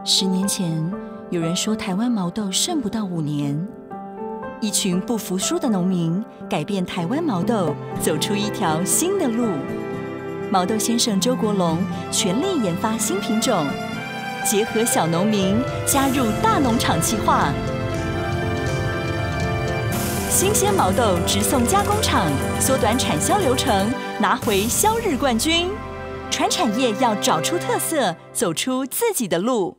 10年前，有人说台湾毛豆剩不到5年，一群不服输的农民改变台湾毛豆，走出一条新的路。毛豆先生周国龙全力研发新品种，结合小农民，加入大农场计划。新鲜毛豆直送加工厂，缩短产销流程，拿回销日冠军。传产业要找出特色，走出自己的路。